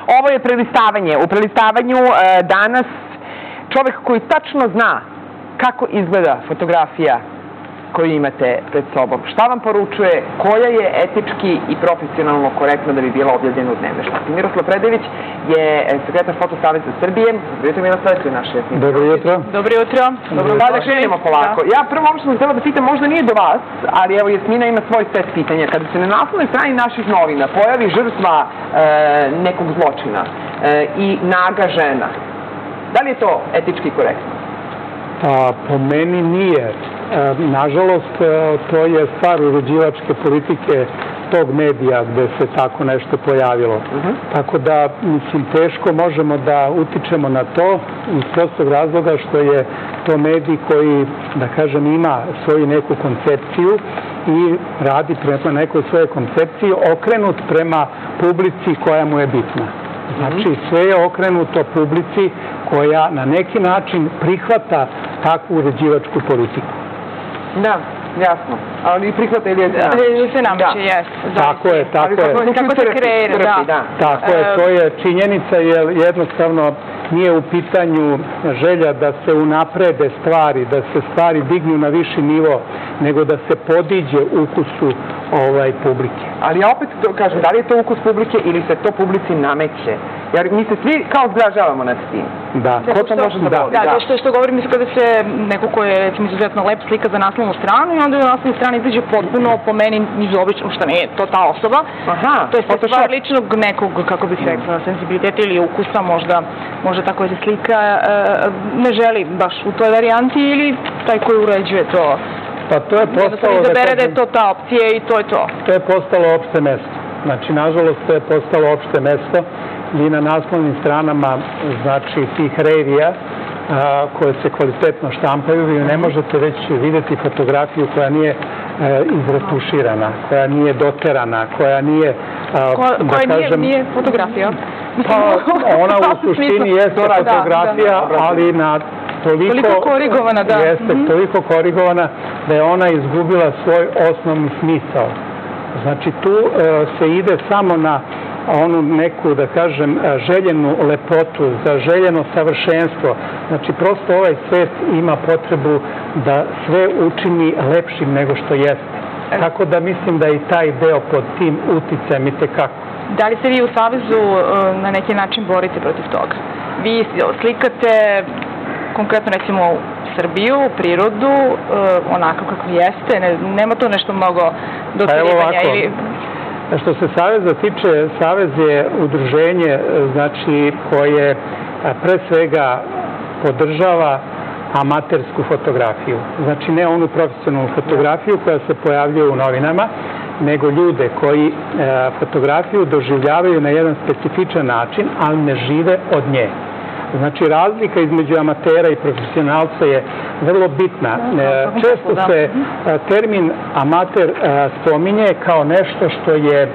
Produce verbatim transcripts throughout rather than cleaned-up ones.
Ovo je prelistavanje. U prelistavanju danas čovek koji tačno zna kako izgleda fotografija koju imate pred sobom. Šta vam poručuje, koja je etički i profesionalno korektna da bi bila objavljena u dnevnoj štampi? Miroslav Predević je sekretar Foto Saveza Srbije. Dobro jutro, Miroslav, to je naš šef. Dobro jutro. Dobro jutro. Dobro, da krenemo polako. Ja prvo ono što sam htjela da pitam, možda nije do vas, ali evo Jasmina ima svoj set pitanja. Kada se na naslovnoj strani naših novina pojavi žrtva nekog zločina i naga žena, da li je to etički korektno? Pa, po meni nije. Nažalost, to je stvar uređivačke politike tog medija gde se tako nešto pojavilo. Tako da, mislim, teško možemo da utičemo na to iz prostog razloga što je to medij koji, da kažem, ima svoju neku koncepciju i radi prema nekoj svoje koncepciji okrenut prema publici koja mu je bitna. Znači, sve je okrenuto publici koja na neki način prihvata takvu uređivačku politiku. Da, jasno. Ali prihvata ili je se nameće, jes. Tako je, tako je. Kako se kreira, da. Tako je, to je činjenica, jer jednostavno nije u pitanju želja da se unaprede stvari, da se stvari dignu na viši nivo, nego da se podiđe ukusu publike. Ali ja opet kažem, da li je to ukus publike ili se to publici nameće? Jer mi se svi kao zgražavamo nad tim. Da. Da, to što govorim, mislim kada se neko ko je izuzetno lep slika za naslovnu stranu i onda je na naslovnoj strani izađe potpuno po meni izobično, što nije to ta osoba. To je stvar ličnog nekog, kako bih rekla, senzibiliteta ili ukusa, možda tako je se slika ne želi baš u toj varijanti ili taj koji uređuje to. Pa to je postalo... Izabere da je to ta opcija i to je to. To je postalo opšte mesto. Znači, nažalost, to je postalo opšte mesto. Vi na naslovnim stranama, znači, tih revija koje se kvalitetno štampaju, vi ne možete već vidjeti fotografiju koja nije izretuširana, koja nije doterana, koja nije... Koja nije fotografija. Ona u suštini jeste fotografija, ali na... Toliko korigovana, da. Jeste, toliko korigovana da je ona izgubila svoj osnovni smisao. Znači, tu se ide samo na onu neku, da kažem, željenu lepotu, za željeno savršenstvo. Znači, prosto ovaj svet ima potrebu da sve učini lepšim nego što jeste. Tako da mislim da i taj deo pod tim uticajem i tekako. Da li se vi u Savezu na neki način borite protiv toga? Vi slikate konkretno recimo Srbiju, prirodu, onako kako jeste, nema to nešto mnogo doterivanja ili... Što se Saveza tiče, Savez je udruženje koje pre svega podržava amatersku fotografiju. Znači ne onu profesionalnu fotografiju koja se pojavljuje u novinama, nego ljude koji fotografiju doživljavaju na jedan specifičan način, ali ne žive od nje. Znači, razlika između amatera i profesionalca je vrlo bitna. Često se termin amater spominje kao nešto što je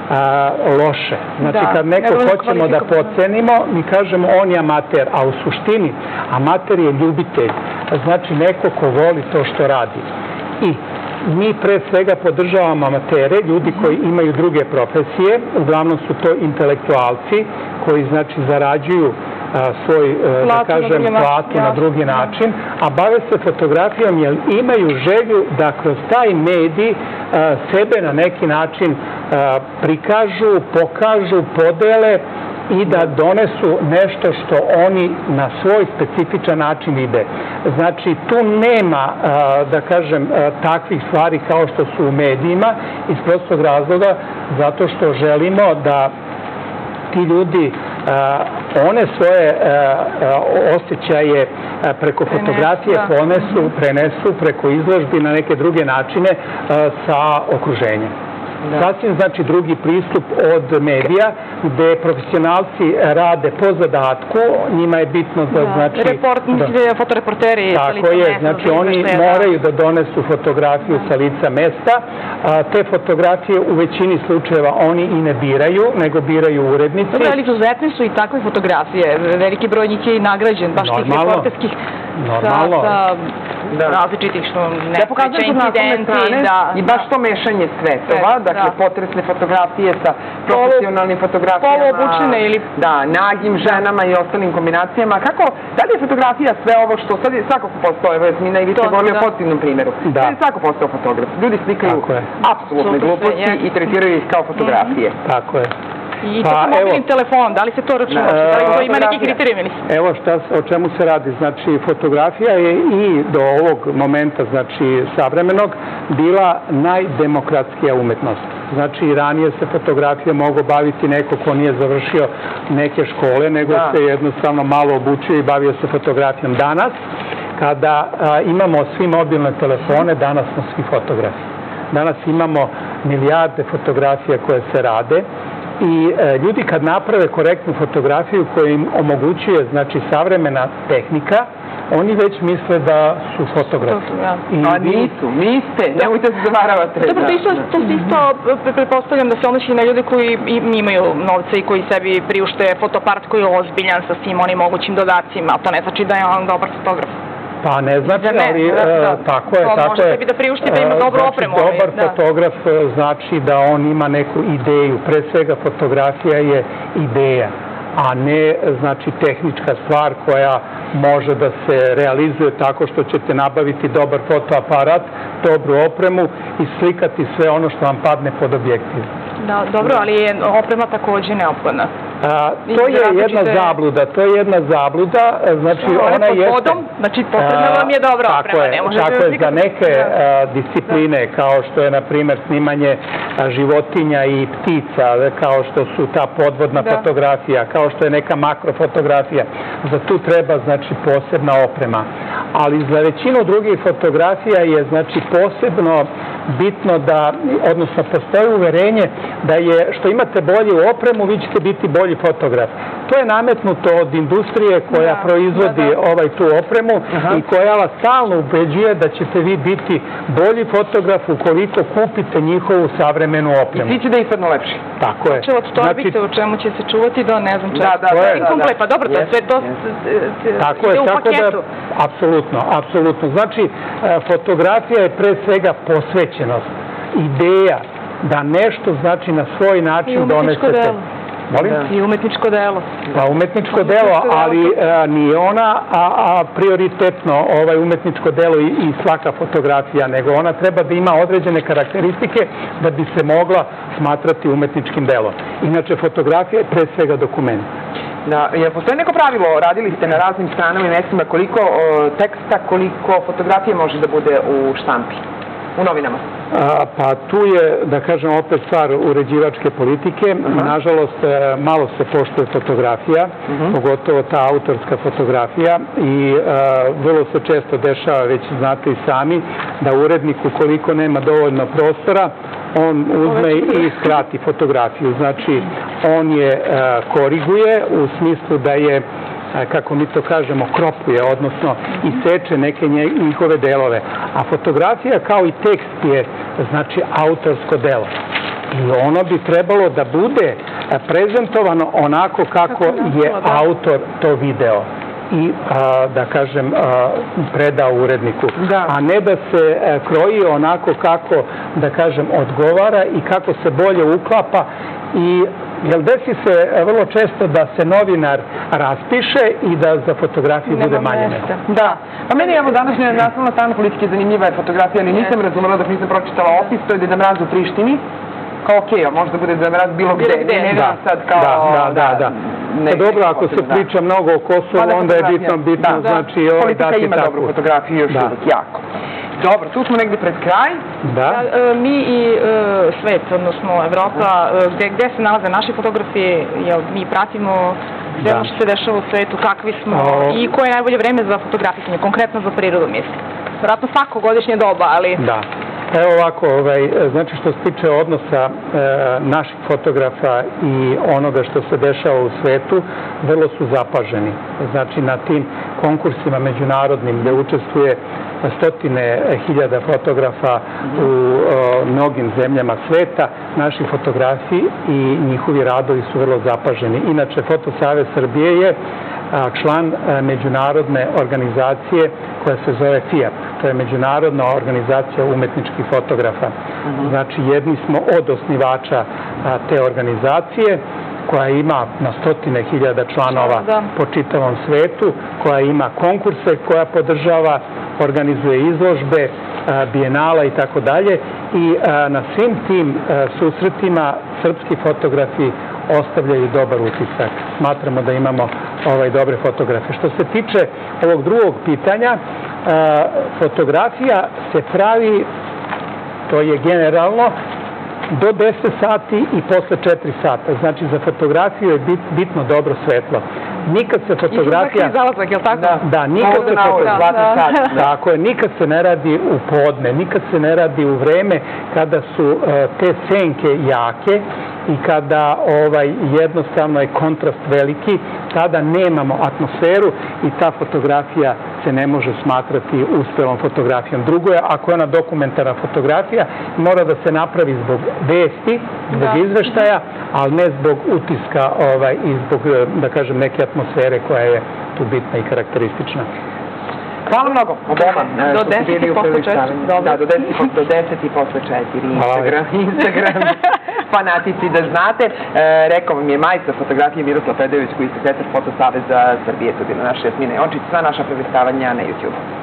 loše. Znači, kad neko hoćemo da pocenimo, mi kažemo on je amater, a u suštini amater je ljubitelj. Znači, neko ko voli to što radi. I mi pre svega podržavamo amatere, ljudi koji imaju druge profesije, uglavnom su to intelektualci koji, znači, zarađuju svoj, da kažem, platu na drugi način, a bave se fotografijom jer imaju želju da kroz taj medij sebe na neki način prikažu, pokažu, podele i da donesu nešto što oni na svoj specifičan način vide. Znači, tu nema, da kažem, takvih stvari kao što su u medijima iz prostog razloga, zato što želimo da ti ljudi one svoje osjećaje preko fotografije ponesu, prenesu preko izložbi na neke druge načine sa okruženjem. Sasvim znači drugi pristup od medija gde profesionalci rade po zadatku, njima je bitno da znači... Fotoreporteri sa lica mesta. Znači oni moraju da donesu fotografiju sa lica mesta. Te fotografije u većini slučajeva oni i ne biraju, nego biraju urednici. Dobro, ali izuzetne su i takve fotografije. Veliki broj njih je i nagrađen, baš tih reporterskih. Normalno. različitih što nepreće Ja pokazujem kod naslovne strane i baš to mešanje svetova, dakle potresne fotografije sa profesionalnim fotografijama. Poluobučene ili... Da, nagim ženama i ostalim kombinacijama. Kako, da li je fotografija sve ovo što sad je svakako postao, evo Jasmina i vi ste govorili o pozitivnom primjeru, sad je svako postao fotograf. Ljudi slikaju apsolutne gluposti i tretiraju ih kao fotografije. Tako je. I sa mobilnim telefonom, da li se to računa? Da li to ima neki kriterijum? Evo o čemu se radi. Znači, fotografija je i do ovog momenta, znači, savremenog, bila najdemokratskija umetnost. Znači, ranije se fotografija mogao baviti neko ko nije završio neke škole, nego se jednostavno malo obučio i bavio se fotografijom. Danas, kada imamo svi mobilne telefone, danas smo svi fotografi. Danas imamo milijarde fotografija koje se rade i ljudi kad naprave korektnu fotografiju koja im omogućuje, znači, savremena tehnika, oni već misle da su fotografi. A nisu, niste, nemojte se zavaravati. Dobro, to isto pretpostavljam da se odnosi na ljude koji imaju novce i koji sebi priušte fotoaparat koji je ozbiljan sa svim onim mogućim dodacima, ali to ne znači da je on dobar fotograf. Pa ne znači, ali tako je, tako je. Može sebi da priušti da ima dobru opremu. Dobar fotograf znači da on ima neku ideju. Pre svega fotografija je ideja, a ne, znači, tehnička stvar koja može da se realizuje tako što ćete nabaviti dobar fotoaparat, dobru opremu i slikati sve ono što vam padne pod objektiv. Da, dobro, ali je oprema takođe neophodna. To je jedna zabluda, to je jedna zabluda, znači ona jeste... Znači, potrebna vam je dobra oprema, ne možete... Tako je, za neke discipline, kao što je, na primjer, snimanje životinja i ptica, kao što su ta podvodna fotografija, kao što je neka makrofotografija, za tu treba, znači, posebna oprema. Ali za većinu drugih fotografija je, znači, posebno bitno da, odnosno, postoji uverenje da je, što imate bolju opremu, vi ćete biti bolji fotograf. To je nametnuto od industrije koja proizvodi ovaj tu opremu i koja vas stalno ubeđuje da ćete vi biti bolji fotograf ukoliko kupite njihovu savremenu opremu. I svi će da ispadnu lepši. Tako je. Znači, od torbice u čemu će se čuvati do, ne znam čega. Da, da, da. Pa dobro, to je sve to ide u paketu. Apsolutno, apsolutno. Znači, fotografija je pre svega posvećenost, ideja da nešto, znači, na svoj način donesete. I umetničko delo. Pa umetničko delo, ali nije ona prioritetno umetničko delo i svaka fotografija, nego ona treba da ima određene karakteristike da bi se mogla smatrati umetničkim delom. Inače, fotografija je pre svega dokument. Da, jer postoji neko pravilo, radili ste na raznim stranama i mestima, koliko teksta, koliko fotografije može da bude u štampi, u novinama? Pa tu je, da kažem, opet stvar uređivačke politike. Nažalost, malo se poštuje fotografija, pogotovo ta autorska fotografija i vrlo se često dešava, već znate i sami, da urednik, ukoliko nema dovoljno prostora, on uzme i skrati fotografiju. Znači, on je koriguje u smislu da je, kako mi to kažemo, kropuje, odnosno iseče neke njihove delove. A fotografija kao i tekst je, znači, autorsko delo. I ono bi trebalo da bude prezentovano onako kako je autor to video i, da kažem, predao uredniku. A ne da se kroji onako kako, da kažem, odgovara i kako se bolje uklapa i jer desi se vrlo često da se novinar raspiše i da za fotografiju bude manje mesta. Da. Pa meni, evo, današnja naslovna strana politike zanimljiva je fotografija, ali nisam razumela dok nisam pročitala opis, to je Deda Mraz u Prištini. Kao okej, možda bude Deda Mraz bilo gde. Ne znam sad kao... Da, da, da. Dobro, ako se priča mnogo o Kosovu, onda je bitno, bitno, znači... Politika ima dobru fotografiju još uvijek, jako. Dobro, tu smo negdje pred kraj. Mi i svet, odnosno Evropa, gde se nalaze naši fotografi, mi pratimo sve ono što se dešava u svetu, kakvi smo i koje je najbolje vreme za fotografisanje, konkretno za prirodu, mislim. Vjerojatno svako godišnje doba, ali... Da. Evo ovako, znači što se tiče odnosa naših fotografa i onoga što se dešava u svetu, vrlo su zapaženi. Znači na tim konkursima međunarodnim gde učestvuje stotine hiljada fotografa u mnogim zemljama sveta. Naši fotografi i njihovi radovi su vrlo zapaženi. Inače, Fotosavez Srbije je član međunarodne organizacije koja se zove FIAP. To je Međunarodna organizacija umetničkih fotografa. Znači, jedni smo od osnivača te organizacije, koja ima na stotine hiljada članova po čitavom svetu, koja ima konkurse, koja podržava, organizuje izložbe, bijenala i tako dalje. I na svim tim susretima srpski fotografi ostavljaju dobar utisak. Smatramo da imamo dobre fotografe. Što se tiče ovog drugog pitanja, fotografija se pravi, to je generalno, do deset sati i posle četiri sata. Znači, za fotografiju je bitno dobro svetlo. Nikad se fotografija... I zalazak, je li tako? Da, nikad se fotografija... Tako je, nikad se ne radi u podne, nikad se ne radi u vreme kada su te senke jake i kada jednostavno je kontrast veliki, tada nemamo atmosferu i ta fotografija se ne može smatrati uspelom fotografijom. Drugo je, ako je ona dokumentarna fotografija, mora da se napravi zbog vesti, zbog izveštaja, ali ne zbog utiska i zbog, da kažem, neke atmosfere koja je tu bitna i karakteristična. Hvala mnogo, oboma. Do deset i posle četiri. Da, do deset i posle četiri. Instagram fanatici da znate. Rekao vam je majstor fotografije Miroslav Fedojević, koji je sekretar Fotosaveza Srbije, tu bila naša Jasmina Jončić, sva naša prelistavanja na YouTube.